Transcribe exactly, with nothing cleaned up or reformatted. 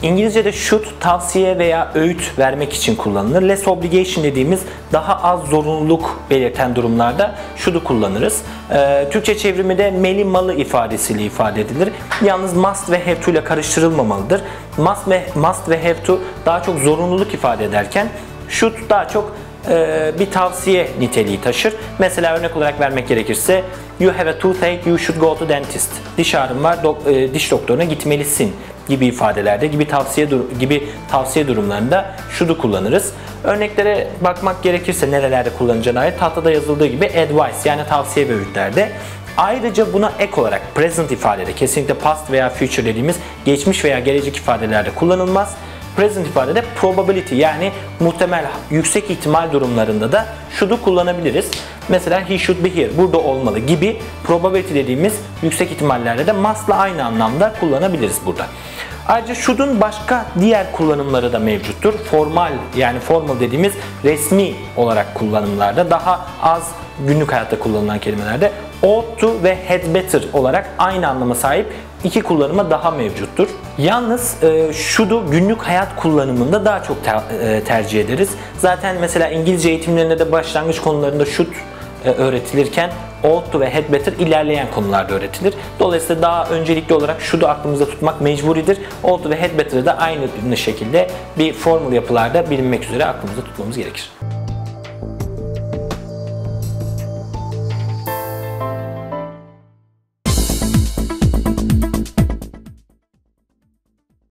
İngilizce'de should tavsiye veya öğüt vermek için kullanılır. Less obligation dediğimiz daha az zorunluluk belirten durumlarda should'u kullanırız. Ee, Türkçe çevrimi de meli malı ifadesiyle ifade edilir. Yalnız must ve have to ile karıştırılmamalıdır. Must ve, must ve have to daha çok zorunluluk ifade ederken should daha çok e, bir tavsiye niteliği taşır. Mesela örnek olarak vermek gerekirse you have a toothache, you should go to dentist. Diş ağrım var, dok, e, diş doktoruna gitmelisin gibi ifadelerde, gibi tavsiye gibi tavsiye durumlarında should'u kullanırız. Örneklere bakmak gerekirse nerelerde kullanacağına dair tahtada yazıldığı gibi advice yani tavsiye ve öğütlerde. Ayrıca buna ek olarak present ifadede kesinlikle past veya future dediğimiz geçmiş veya gelecek ifadelerde kullanılmaz. Present ifadede probability yani muhtemel, yüksek ihtimal durumlarında da should'u kullanabiliriz. Mesela he should be here, burada olmalı gibi probability dediğimiz yüksek ihtimallerde de must'la aynı anlamda kullanabiliriz burada. Ayrıca should'un başka diğer kullanımları da mevcuttur. Formal yani formal dediğimiz resmi olarak kullanımlarda daha az günlük hayatta kullanılan kelimelerde ought to ve had better olarak aynı anlama sahip iki kullanıma daha mevcuttur. Yalnız e, should'u günlük hayat kullanımında daha çok ter, e, tercih ederiz. Zaten mesela İngilizce eğitimlerinde de başlangıç konularında should e, öğretilirken ought to ve had better ilerleyen konularda öğretilir. Dolayısıyla daha öncelikli olarak should'u aklımızda tutmak mecburidir. Ought to ve had better'ı da aynı şekilde bir formül yapılarda bilinmek üzere aklımızda tutmamız gerekir.